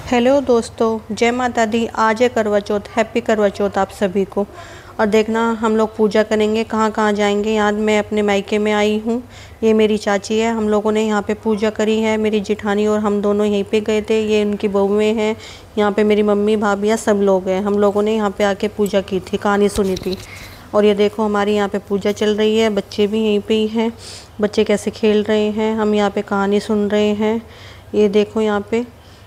Hello दोस्तों, जय माता दी। आज है करवा चौथ। हैप्पी करवा चौथ आप सभी को। और देखना हम लोग पूजा करेंगे। कहाँ कहाँ जाएंगे। आज मैं अपने मायके में आई हूँ। ये मेरी चाची है। हम लोगों ने यहाँ पे पूजा करी है। मेरी जिठानी और हम दोनों यहीं पे गए थे। ये उनकी बहुएं हैं। यहाँ पे मेरी मम्मी भाभियाँ सब लोग हैं। हम लोगों ने यहाँ पे आके पूजा की थी, कहानी सुनी थी। और ये देखो हमारी यहाँ पे पूजा चल रही है। बच्चे भी यहीं पे ही हैं। बच्चे कैसे खेल रहे हैं, हम यहाँ पे कहानी सुन रहे हैं। ये देखो यहाँ पे,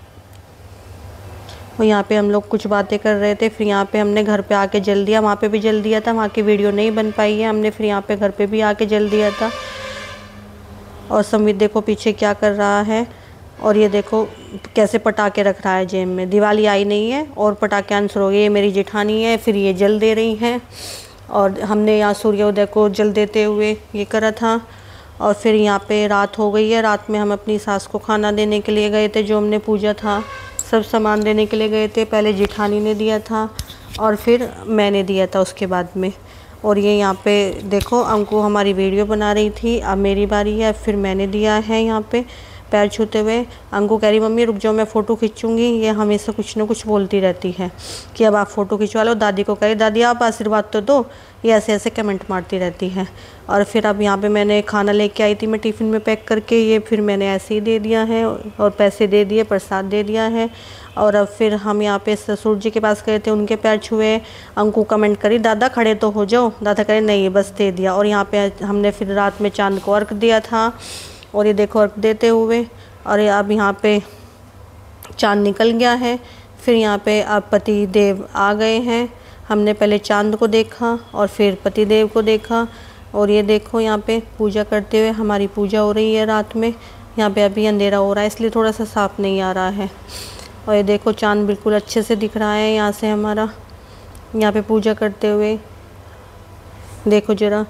और यहाँ पे हम लोग कुछ बातें कर रहे थे। फिर यहाँ पे हमने घर पे आके जल दिया। वहाँ पे भी जल दिया था, वहाँ की वीडियो नहीं बन पाई है हमने। फिर यहाँ पे घर पे भी आके जल दिया था। और समीत देखो पीछे क्या कर रहा है। और ये देखो कैसे पटाखे रख रहा है जेब में। दिवाली आई नहीं है और पटाखे आंसर हो गए। ये मेरी जेठानी है, फिर ये जल दे रही हैं। और हमने यहाँ सूर्योदय को जल देते हुए ये करा था। और फिर यहाँ पे रात हो गई है। रात में हम अपनी सास को खाना देने के लिए गए थे। जो हमने पूजा था सब सामान देने के लिए गए थे। पहले जिठानी ने दिया था और फिर मैंने दिया था उसके बाद में। और ये यहाँ पे देखो अंकु हमारी वीडियो बना रही थी। अब मेरी बारी है, फिर मैंने दिया है यहाँ पे पैर छूते हुए। अंकु कह रही मम्मी रुक जाओ मैं फ़ोटो खींचूंगी। ये हमेशा कुछ ना कुछ बोलती रहती है कि अब आप फ़ोटो खिंचवा लो। दादी को कह रही दादी आप आशीर्वाद तो दो। ये ऐसे ऐसे कमेंट मारती रहती है। और फिर अब यहाँ पे मैंने खाना लेके आई थी मैं टिफ़िन में पैक करके। ये फिर मैंने ऐसे ही दे दिया है और पैसे दे दिए, प्रसाद दे दिया है। और अब फिर हम यहाँ पे ससुर जी के पास गए थे, उनके पैर छुए। अंकु कमेंट करी दादा खड़े तो हो जाओ। दादा कह रहे नहीं बस दे दिया। और यहाँ पे हमने फिर रात में चांद को अर्घ दिया था। और ये देखो अर्घ देते हुए, और अब यहाँ पे चांद निकल गया है। फिर यहाँ पे अब पति देव आ गए हैं। हमने पहले चांद को देखा और फिर पति देव को देखा। और ये देखो यहाँ पे पूजा करते हुए, हमारी पूजा हो रही है रात में। यहाँ पे अभी अंधेरा हो रहा है इसलिए थोड़ा सा साफ नहीं आ रहा है। और ये देखो चांद बिल्कुल अच्छे से दिख रहा है यहाँ से हमारा, यहाँ पे पूजा करते हुए। देखो ज़रा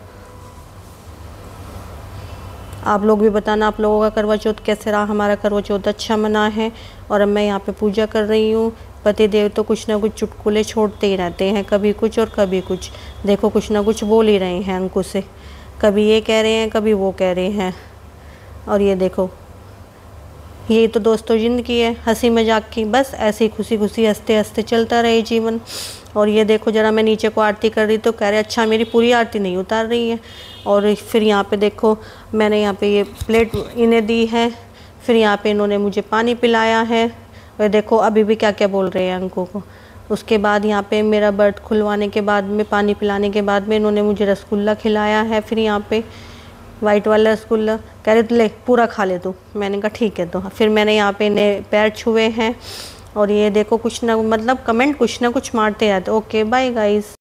आप लोग भी बताना आप लोगों का करवा चौथ कैसे रहा। हमारा करवा चौथ अच्छा मना है। और अब मैं यहाँ पे पूजा कर रही हूँ। पति देव तो कुछ ना कुछ चुटकुले छोड़ते ही रहते हैं, कभी कुछ और कभी कुछ। देखो कुछ ना कुछ बोल ही रहे हैं अंकु से, कभी ये कह रहे हैं कभी वो कह रहे हैं। और ये देखो यही तो दोस्तों ज़िंदगी है, हंसी मजाक की। बस ऐसे ही खुशी खुशी हंसते हंसते चलता रहे जीवन। और ये देखो ज़रा मैं नीचे को आरती कर रही तो कह रहे अच्छा मेरी पूरी आरती नहीं उतार रही है। और फिर यहाँ पे देखो मैंने यहाँ पे ये प्लेट इन्हें दी है। फिर यहाँ पे इन्होंने मुझे पानी पिलाया है। और देखो अभी भी क्या क्या बोल रहे हैं अंकों को। उसके बाद यहाँ पे मेरा बर्थ खुलवाने के बाद में, पानी पिलाने के बाद में इन्होंने मुझे रसगुल्ला खिलाया है। फिर यहाँ पे वाइट वाला रसगुल्ला कह रहे ले पूरा खा ले तू। मैंने कहा ठीक है। तो फिर मैंने यहाँ पे इन्हें पैर छुए हैं। और ये देखो कुछ ना मतलब कमेंट कुछ ना कुछ मारते रहते। Okay bye guys.